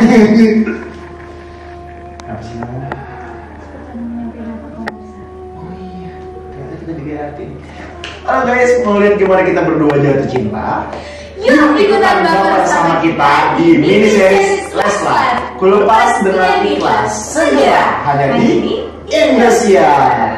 Apa sih namanya? Oh iya, ternyata kita juga hati. Halo guys, mau lihat gimana kita berdua jatuh cinta? Yuk ikutan bersama kita di mini series Leslar. Kulepas dengan ikhlas segera hanya di Indosiar.